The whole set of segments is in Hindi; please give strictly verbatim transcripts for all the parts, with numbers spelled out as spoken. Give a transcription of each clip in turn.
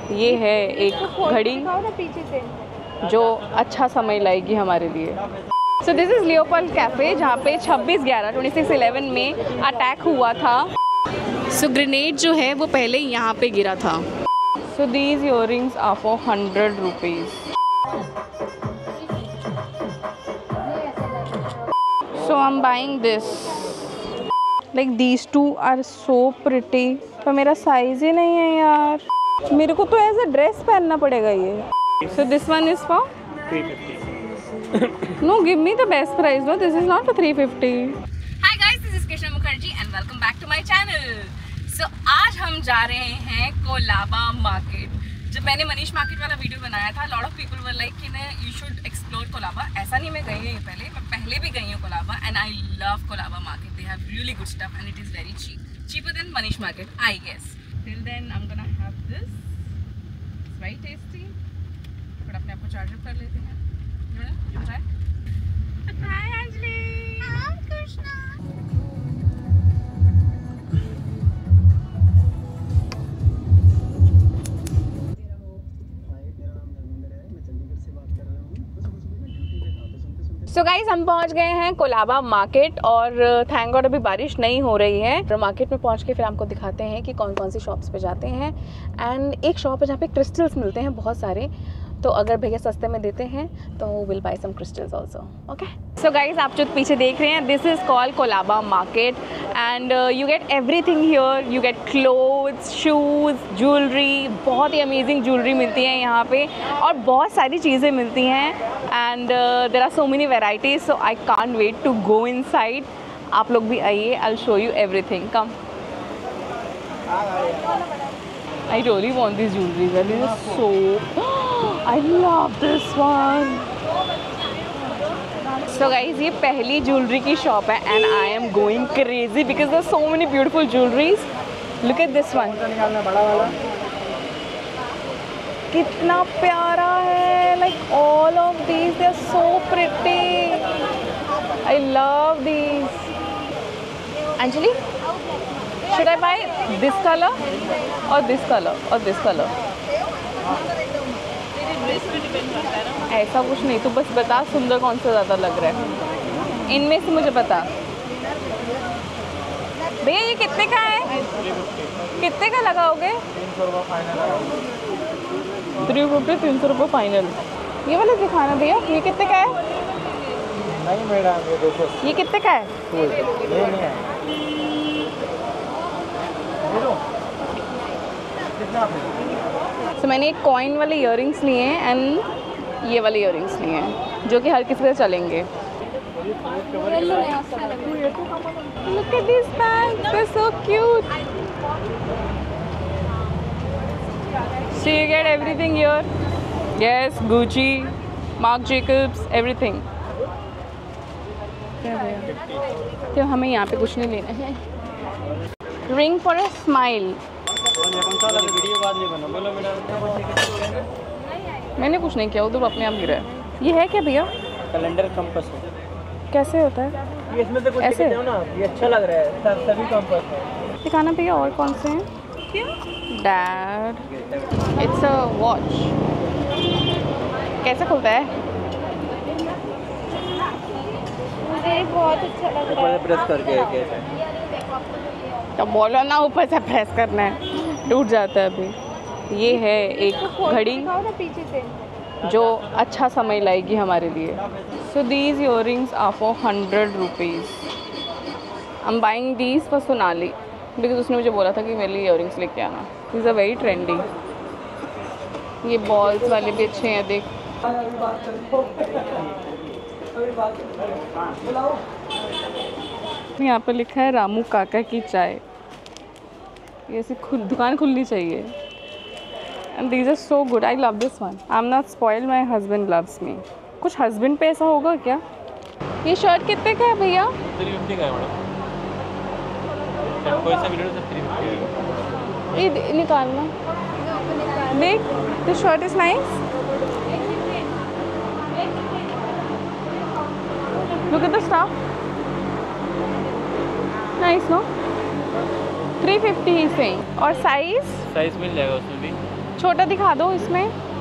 ये है एक घड़ी जो अच्छा समय लाएगी हमारे लिए। So this is Leopold cafe, जहाँ पे छब्बीस ग्यारह ट्वेंटी सिक्स इलेवन में अटैक हुआ था। सो so, ग्रेनेड जो है वो पहले यहाँ पे गिरा था। So these earrings are for hundred rupees. So I am buying this, like these two are so pretty, पर मेरा साइज ही नहीं है यार। मेरे को तो ऐसे ड्रेस पहनना पड़ेगा ये। So this one is for three fifty. No, give me the best price, no this is not for three fifty. Hi guys, this is Krishna Mukherjee and welcome back to my channel. So आज हम जा रहे हैं कोलाबा मार्केट। जब मैंने मनीष मार्केट वाला वीडियो बनाया था, lot of people were like कि ना यू शुड एक्सप्लोर कोलाबा। ऐसा नहीं, मैं गई हूँ पहले, मैं पहले भी गई हूँ Colaba and I love Colaba market. They have really good stuff and it is very cheap, cheaper than Manish market I guess. Till then I am gonna have this, it's very tasty. But अपने आप को चार्ज अप कर लेते हैं। Hi Anjali. Hi Krishna. So guys हम पहुंच गए हैं कोलाबा मार्केट और थैंक गॉड अभी बारिश नहीं हो रही है। तो मार्केट में पहुंच के फिर आपको दिखाते हैं कि कौन कौन सी शॉप्स पे जाते हैं। एंड एक शॉप है जहाँ पे क्रिस्टल्स मिलते हैं बहुत सारे, तो अगर भैया सस्ते में देते हैं तो will buy some crystals also. Okay, so guys आप जो पीछे देख रहे हैं, this is called Colaba market and you get everything here. You get clothes, shoes, jewellery, बहुत ही अमेजिंग ज्वेलरी मिलती है यहाँ पे और बहुत सारी चीज़ें मिलती हैं। And there are so many varieties, so I can't wait to go inside. आप लोग भी आइए, I will show you everything. Come, I really want these jewelry. Well, it is so. I love this one. So guys, ये पहली ज्वेलरी की शॉप है and I am going crazy because there are so many beautiful jewelries. Look at this one. कितना प्यारा है. Like all of these, they are so pretty. I love these. Anjali, should I buy this color or this color or this color? ऐसा कुछ नहीं, तो बस बता सुंदर कौन सा ज़्यादा लग रहा है इनमें से, मुझे बता। भैया ये कितने का है? कितने का लगाओगे? थ्री फिफ्टी तीन सौ रुपये फाइनल। ये वाला दिखाना भैया, ये कितने का है? नहीं मैडम, ये देखो, ये कितने का है? ये नहीं है। तो so, मैंने एक कॉइन वाले इयररिंग्स लिए हैं एंड ये वाले इयररिंग्स लिए हैं जो कि हर किसी से चलेंगे। Look at these bags, they're so cute. So you get everything here. Yes, Gucci, Marc Jacobs, everything. तो हमें यहाँ पे कुछ नहीं लेना है। Ring for a smile. मैंने कुछ नहीं किया, उधर अपने आप गिरा है। ये है क्या भैया? कैलेंडर कंपास है। कैसे होता है ये? इसमें से कुछ ऐसे दिखाओ ना, ये अच्छा लग रहा है। सब सभी कंपास है। दिखाना भैया, और कौन से हैं? Dad, it's a watch. कैसे खुलता है? मुझे बहुत अच्छा लग रहा है। प्रेस करके कैसे? तो बोलो ना, ऊपर से प्रेस करना है, टूट जाता है। अभी ये है एक घड़ी जो अच्छा समय लाएगी हमारे लिए। So these earrings are for hundred rupees. I am buying these for Sonali because उसने मुझे बोला था कि मेरे लिए इयररिंग्स लेके आना। These are very trendy. ये बॉल्स वाले भी अच्छे हैं, देख। यहाँ पर लिखा है रामू काका की चाय। ये ऐसी खुल दुकान खुलनी चाहिए। And these are so good, I love this one. I am not spoiled, my husband loves me. कुछ हस्बैंड पे ऐसा होगा क्या? ये शर्ट कितने का है भैया? थ्री फिफ्टी का है मैडम। कोई सा वीडियो सब थ्री फिफ्टी। ये निकालना, देख, this shirt is nice. Look at the stuff, nice no? Three fifty he saying. और साइज? साइज मिल जाएगा उसमें भी। छोटा दिखा दो इसमें।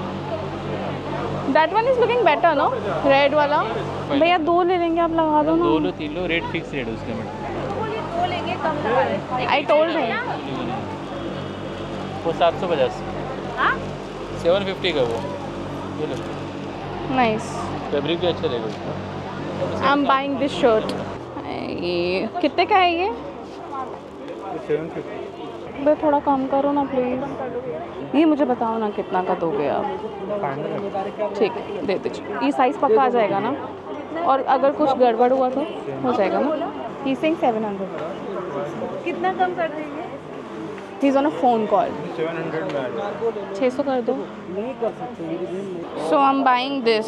That one is looking better no, red वाला। भैया दो ले लेंगे, आप लगा दो ना। दो लो तीन लो, रेट फिक्स रेट उसका मैडम। दो लेंगे कम लगा रहे। I told him. वो सात सौ पचास सेवन फिफ्टी का वो, ये लो। नाइस, फैब्रिक भी अच्छा रहेगा उसका। I am buying this shirt. ये कितने का है ये? Seven fifty. भाई थोड़ा कम करो ना प्लीज़। ये मुझे बताओ ना कितना का दोगे आप? ठीक है, दे दीजिए। ये साइज़ पक्का आ जाएगा ना? और अगर कुछ गड़बड़ हुआ तो हो जाएगा ना? He saying seven hundred. कितना कम कर देंगे? He is on a phone call. Seven hundred में छः सौ कर दो। नहीं कर सकते। So I am buying this.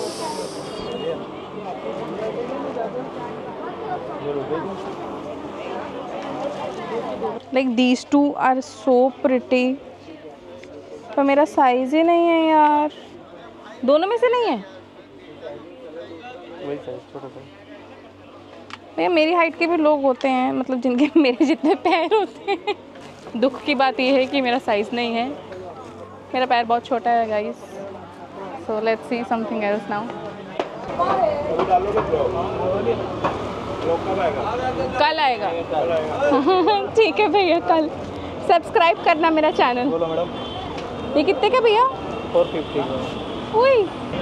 Like these two are so pretty, पर मेरा साइज ही नहीं है यार। दोनों में से नहीं है वही साइज, छोटा सा। भैया मेरी हाइट के भी लोग होते हैं, मतलब जिनके मेरे जितने पैर होते हैं। दुख की बात यह है कि मेरा साइज नहीं है, मेरा पैर बहुत छोटा है guys. So let's see something else now. कल आएगा। ठीक है भैया, कल। सब्सक्राइब करना मेरा चैनल। बोलो मैडम। ये कितने का भैया? फोर फिफ्टी का। उई,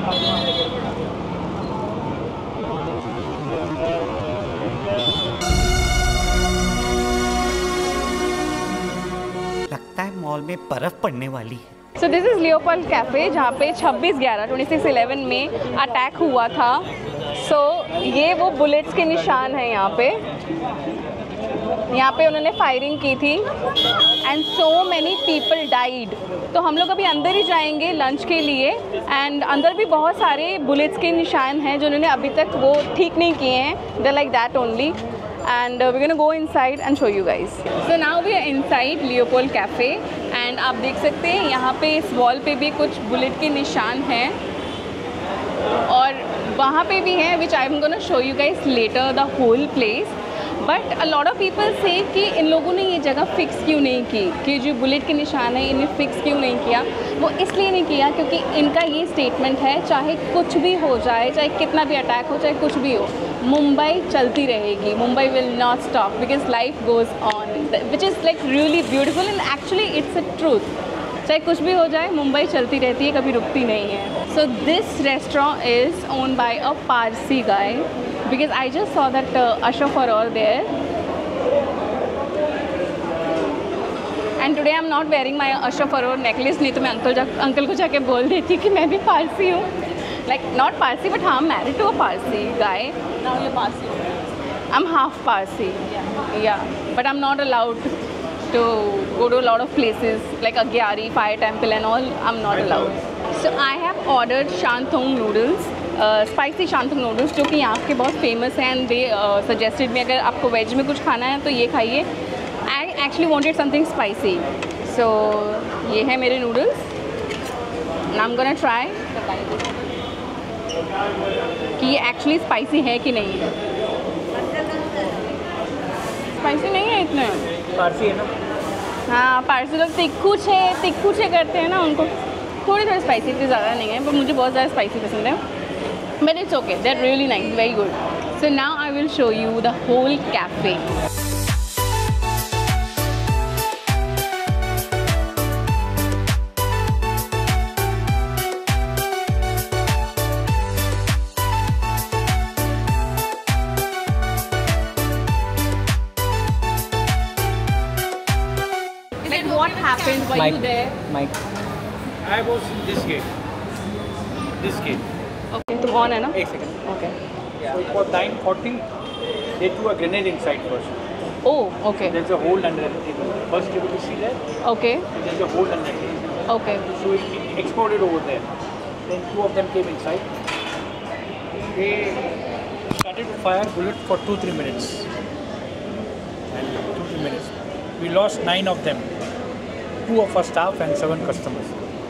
लगता है मॉल में बर्फ पड़ने वाली है। So this is Leopold cafe, जहाँ पे छब्बीस ग्यारह ट्वेंटी सिक्स इलेवन में अटैक हुआ था। सो so, ये वो बुलेट्स के निशान हैं यहाँ पे। यहाँ पे उन्होंने फायरिंग की थी and so many people died. तो हम लोग अभी अंदर ही जाएंगे लंच के लिए, एंड अंदर भी बहुत सारे बुलेट्स के निशान हैं जो उन्होंने अभी तक वो ठीक नहीं किए हैं। They like that only, and uh, we're gonna go inside and show you guys. So now we are inside Leopold Cafe and आप देख सकते हैं यहाँ पे इस वॉल पे भी कुछ बुलेट के निशान हैं और वहाँ पे भी हैं, which I'm gonna show you guys later the whole place. But a lot of people से कि इन लोगों ने ये जगह फ़िक्स क्यों नहीं की, कि जो बुलेट के निशान है इन्हें फ़िक्स क्यों नहीं किया। वो इसलिए नहीं किया क्योंकि इनका ये स्टेटमेंट है, चाहे कुछ भी हो जाए, चाहे कितना भी अटैक हो, चाहे कुछ भी हो, मुंबई चलती रहेगी, Mumbai will not stop because life goes on, which is like really beautiful and actually it's a truth. चाहे कुछ भी हो जाए, मुंबई चलती रहती है, कभी रुकती नहीं है। So this restaurant is own by a Parsi guy, because I just saw that uh, Asha Faror there, and today I'm not wearing my Asha Faror necklace, नहीं तो मैं अंकल जा अंकल को जाके बोल देती कि मैं भी पारसी हूँ, like not Parsi but हाँ married to a Parsi guy. Now you're Parsi. I'm half Parsi, yeah, yeah, but I'm not allowed to go to a lot of places like Agyari Fire Temple and all. I'm not allowed. So I have ordered Shantung noodles. Spicy Shantung noodles जो कि यहाँ के बहुत फेमस हैं एंड दे सजेस्टेड में अगर आपको वेज में कुछ खाना है तो ये खाइए। I actually wanted something spicy, so ये है मेरे noodles. I am gonna try कि ये एक्चुअली स्पाइसी है कि नहीं है। स्पाइसी नहीं है इतने। पारसी है ना? हाँ, पारसी लोग तिक्खू छे तिक्खू छे करते हैं ना, उनको थोड़ी थोड़ी स्पाइसी, इतनी ज़्यादा नहीं है, पर मुझे बहुत ज़्यादा स्पाइसी पसंद है। But it's okay, they're really nice, very good. So now I will show you the whole cafe. Like what happened? Were you there? Mike. I was in this gate. This gate. Okay, तो कौन है ना? एक second. Okay. So it was nine forty. They threw a grenade inside first. Oh, okay. There's a hole under the table. First table you see there? Okay. There's a hole under the table. Okay. So it, it exploded over there. Then two of them came inside. They started to fire bullets for two three minutes. And two three minutes. We lost nine of them. Two of our staff and seven customers.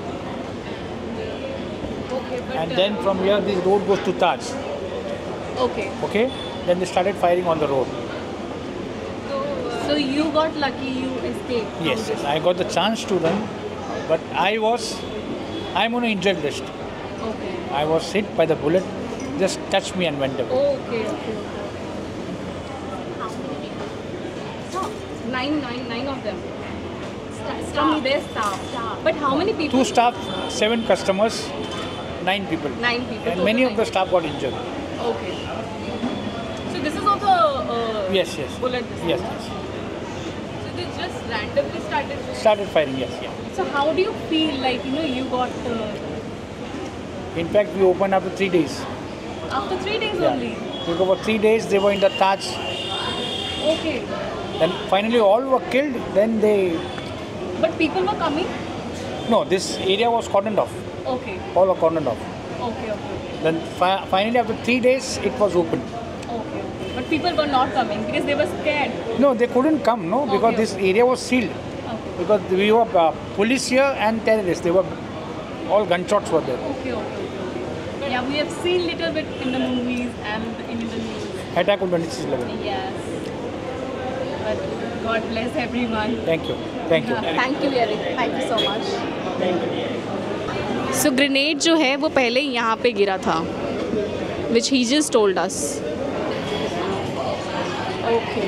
Okay, but And then from here, this road goes to Taj. okay. Okay? Then they started firing on the road. So, so you got lucky, you escaped. Yes, yes. I got the chance to run, but I was, I'm on an injured list. Okay. I was hit by the bullet, just touched me and went away. Okay, okay, okay. So, nine, nine, nine of them. From their staff. But how many people? Two staff, seven customers, nine people. Nine people. And many of the staff got injured. Okay. So this is also uh, Yes, yes. bullet. Yes, yes. So they just randomly started. Started firing, yes, yeah. So how do you feel like you know you got uh, In fact, we opened after three days. after three days Yeah. only? Because for three days they were in the Taj. Okay. Then finally all were killed. Then they, But people were coming. no, this area was cordoned off. Okay. All were cordoned off. Okay. Okay. Then fi- finally after three days it was open. Okay. Okay. But people were not coming because they were scared. No, they couldn't come, no, because Okay, this okay. area was sealed. Okay. Because we were uh, police here and terrorists. They were, all gunshots were there. Okay. Okay. Okay. Okay. Yeah, we have seen little bit in the movies and in the news. Attack on twenty-six eleven. Yes. But God bless everyone. Thank you. Thank you. Thank you Eric, thank you so much. So grenade जो है वो पहले यहाँ पे गिरा था, which he just told us. Okay.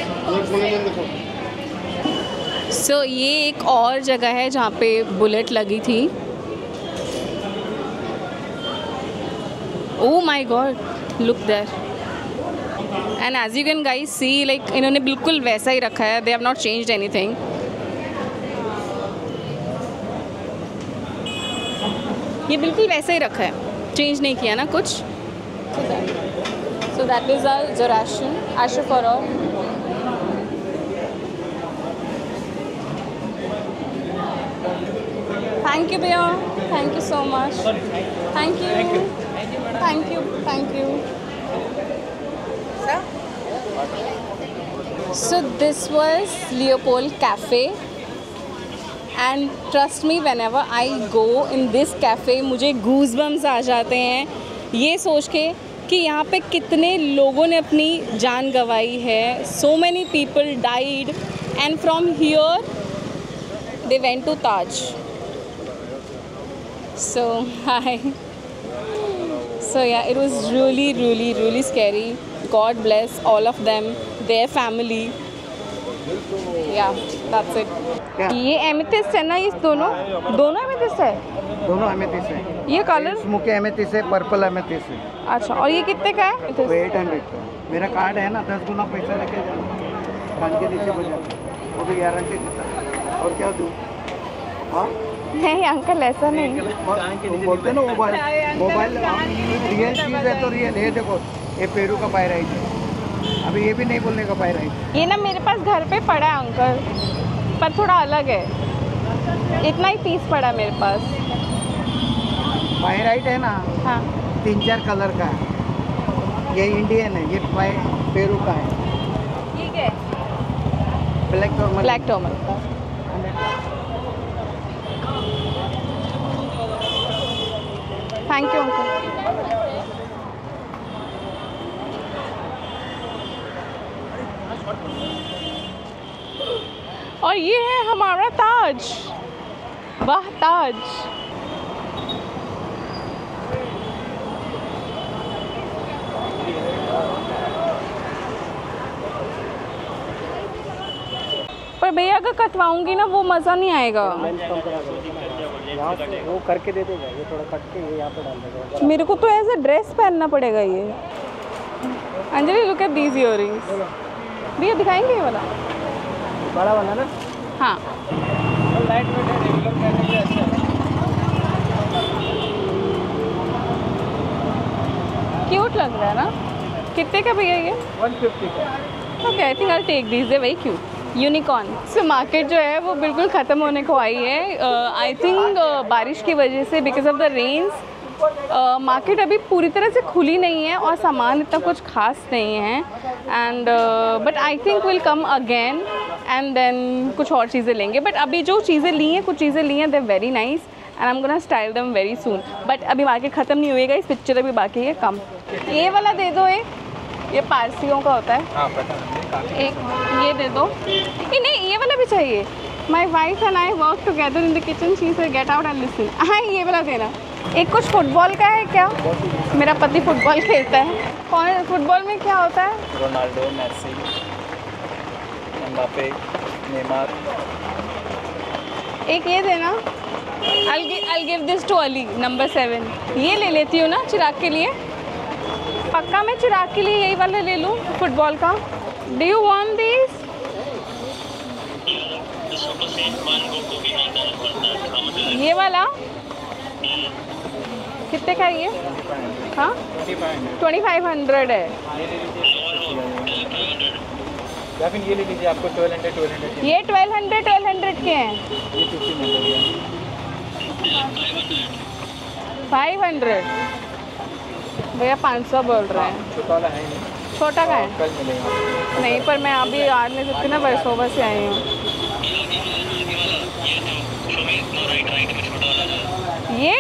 So ये एक और जगह है जहाँ पे बुलेट लगी थी. Oh my god, look there. And as you can guys see, like इन्होंने बिल्कुल वैसा ही रखा है. They have not changed anything. ये बिल्कुल वैसा ही रखा है, चेंज नहीं किया ना कुछ. सो दैट इज़ आवर जोराशन आशा फॉर ऑल. थैंक यू भैया, thank you so much. Thank you thank you thank you. So this was Leopold Cafe, and trust me, whenever I go in this cafe, मुझे goosebumps आ जाते हैं ये सोच के कि यहाँ पे कितने लोगों ने अपनी जान गंवाई है. So many people died, and from here they went to Taj. So hi. So yeah, it was really really really scary. God bless all of them, their family. Yeah, that's it. क्या? ये एमेथिस्ट है ना, ये दोनों दोनों एमेथिस्ट है. दोनों एमेथिस्ट है. ये कलर. स्मोकी एमेथिस्ट है, पर्पल एमेथिस्ट है. अच्छा, और ये कितने का है? वो एट हंड्रेड का. मेरा कार्ड है ना, दस गुना पैसा लेके जाना. कान के नीचे बजा, वो भी गारंटी देता है. और क्या दूँ? हाँ, नहीं अंकल, ऐसा नहीं. तुम बोलते ना मोबाइल मोबाइल रियल चीज़ है तो रियल है. देखो ये पेरू का पायराइट है. अभी ये भी नहीं बोलने का पायराइट. ये ना मेरे पास घर पे पड़ा है अंकल, पर थोड़ा अलग है. इतना ही पीस पड़ा है मेरे पास. पायराइट है ना, हाँ. तीन चार कलर का है. ये इंडियन है, ये पाय पेरू का है. ये क्या है? ब्लैक टॉर्मल. ब्लैक टॉर्मल का. Thank you uncle. और ये है हमारा ताज. वाह ताज. पर भैया अगर कटवाऊंगी ना वो मज़ा नहीं आएगा. वो करके दे देगा. ये थोड़ा कट के ये यहाँ पे डाल देगा. मेरे को तो ऐसे ड्रेस पहनना पड़ेगा ये. Anjali look at these earrings. भैया दिखाएंगे ये वाला? बड़ा वाला ना. हाँ. लाइट वेट है, रेगुलर पहनने के अच्छा है. क्यूट लग रहा है ना. कितने का भैया ये? वन फिफ्टी का. Okay, I think I will take this. They very cute. Unicorn. So market जो है वो बिल्कुल ख़त्म होने को आई है. आई थिंक बारिश की वजह से, because of the rains, market अभी पूरी तरह से खुली नहीं है और सामान इतना कुछ खास नहीं है. And but I think will come again and then कुछ और चीज़ें लेंगे. बट अभी जो चीज़ें ली हैं, कुछ चीज़ें ली हैं, they very nice and I am gonna style them very soon. But अभी मार्केट ख़त्म नहीं होएगा, इस पिक्चर अभी बाकी है कम. ये वाला दे दो. एक ये पारसियों का होता है. हाँ, पता नहीं. एक ये दे दो. ये नहीं, ये वाला भी चाहिए. My wife and I work together in the kitchen, she say get out and listen. हाँ ये वाला देना। एक कुछ फुटबॉल का है क्या? मेरा पति फुटबॉल खेलता है। कौन फुटबॉल में क्या होता है? Ronaldo, Messi, Mbappe, Neymar. एक ये देना। I'll give, I'll give this to Ali, number seven. ये ले लेती हूँ ना चिराग के लिए। पक्का मैं चिराग के लिए यही वाला ले लूँ फुटबॉल का। Do you want this? ये वाला कितने का है ये? हाँ ट्वेंटी फाइव हंड्रेड है। या फिर ये ले लीजिए, आपको ट्वेल्व हंड्रेड ट्वेल्व हंड्रेड ये ट्वेल्व हंड्रेड ट्वेल्व हंड्रेड के हैं। ये फिफ्टीन हंड्रेड फाइव हंड्रेड भैया पाँच सौ बोल रहे हैं। छोटा वाला है नहीं, छोटा का है? कल मिलेगा। नहीं पर मैं अभी आज नहीं सकती ना, वैसोवा से आई हूँ। ये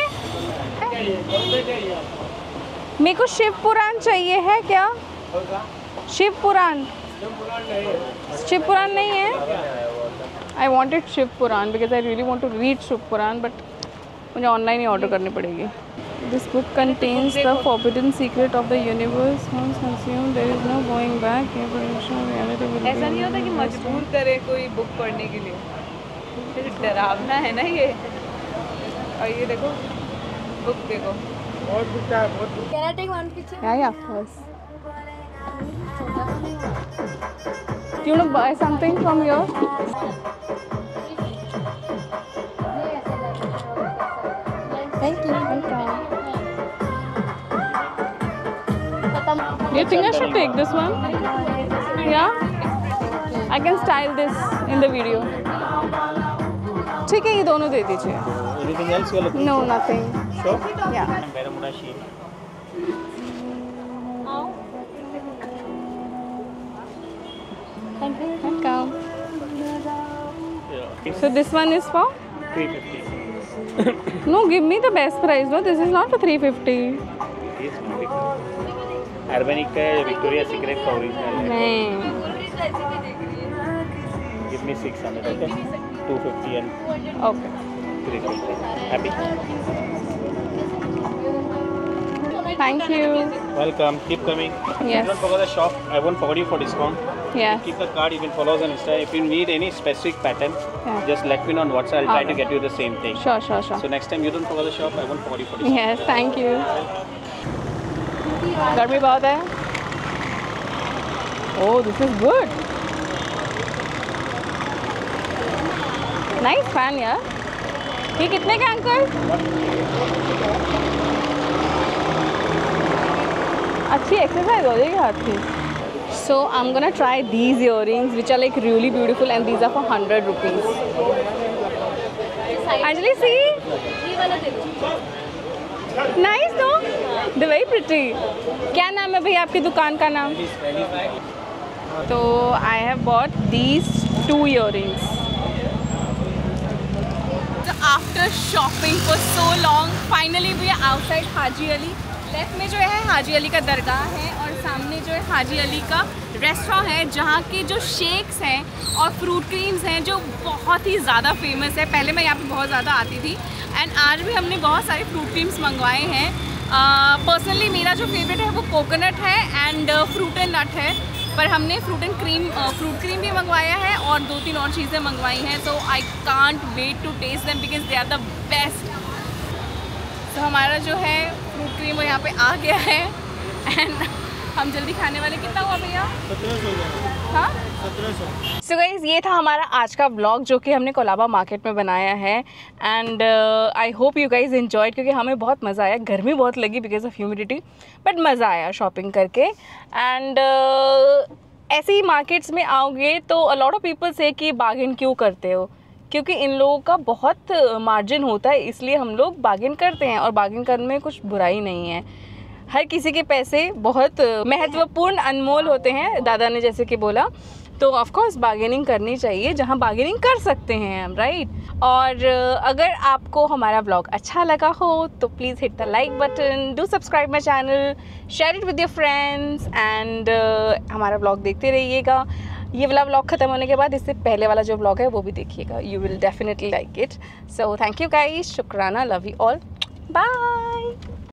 मेरे को शिव पुराण चाहिए है क्या? शिव पुराण शिव पुराण नहीं है। I wanted Shiv Puran because I really want to read Shiv Puran, but मुझे ऑनलाइन ही ऑर्डर करनी पड़ेगी। This book contains the forbidden secret of the universe. Once consumed there is no going back. ऐसा नहीं होता कि मजबूर करे कोई बुक पढ़ने के लिए, फिर डरावना है ना ये। और ये देखो बुक, देखो बहुत बुक है, बहुत book. Yeah, yeah, of course. Do you want to buy something from here? Thank you. Welcome. Do you think I should take this one? Yeah? I can style this in the video. ठीक है, ये दोनों दे दीजिए। Anything else you are looking? No, nothing. Sure. Yeah. Bermuda sheep. Welcome. Yeah. So this one is for? three fifty. No, give me the best price. No, this is not for three fifty. Yes, Urbanic का है, Victoria's Secret का original है। नहीं। Give me six hundred, okay? two fifty and Okay. three fifty. Happy? Thank you. Welcome. Keep coming. Yes. Don't forget the shop. I won't forget you for discount. Yeah. Keep the card. You can follow us on Insta. If you need any specific pattern, Yeah. just let me know on WhatsApp. I'll try Okay. to get you the same thing. Sure, sure, sure. So next time you don't forget the shop. I won't forget you for discount. Yes, thank you. गर्मी बहुत है। Oh, this is good. Nice fan यार। ये कितने का अंकल? अच्छी एक्सरसाइज हो जाएगी हाथ की। So I'm gonna try these earrings, which are like really beautiful, and these are for hundred rupees. Anjali, see? Nice, no? They're very pretty. क्या नाम है भैया आपकी दुकान का नाम? तो I have bought these two earrings. So after shopping for so long, finally we are outside Haji Ali. Left में जो है हाजी अली का दरगाह है और सामने जो है हाजी अली का रेस्टोरेंट है, जहाँ के जो शेक्स हैं और फ्रूट क्रीम्स हैं जो बहुत ही ज़्यादा फेमस है। पहले मैं यहाँ पे बहुत ज़्यादा आती थी एंड आज भी हमने बहुत सारे फ्रूट क्रीम्स मंगवाए हैं। पर्सनली uh, मेरा जो फेवरेट है वो कोकोनट है एंड फ्रूट एंड नट है, पर हमने fruit and cream fruit cream भी मंगवाया है और दो तीन और चीज़ें मंगवाई हैं। तो I can't wait to taste them because they are the best. तो हमारा जो है फ्रूट क्रीम वो यहाँ पे आ गया है एंड हम जल्दी खाने वाले। कितना हुआ भैया? हाँ सो गाइस, ये था हमारा आज का व्लॉग जो कि हमने कोलाबा मार्केट में बनाया है and I hope you guys enjoyed, क्योंकि हमें बहुत मज़ा आया। गर्मी बहुत लगी बिकॉज ऑफ ह्यूमिडिटी, बट मज़ा आया शॉपिंग करके। एंड uh, ऐसे ही मार्केट्स में आओगे तो अ लॉट ऑफ पीपल से कि बार्गेन क्यों करते हो, क्योंकि इन लोगों का बहुत मार्जिन होता है, इसलिए हम लोग बार्गेन करते हैं और बार्गेन करने में कुछ बुराई नहीं है। हर किसी के पैसे बहुत महत्वपूर्ण अनमोल होते हैं, दादा ने जैसे कि बोला, तो ऑफ कोर्स बार्गेनिंग करनी चाहिए जहां बार्गेनिंग कर सकते हैं हम, राइट। और अगर आपको हमारा व्लॉग अच्छा लगा हो तो please hit the like button, do subscribe my channel, share it with your friends and हमारा व्लॉग देखते रहिएगा। ये वाला व्लॉग ख़त्म होने के बाद इससे पहले वाला जो व्लॉग है वो भी देखिएगा, you will definitely like it. So thank you guys, शुक्राना, लव यू ऑल, बाय।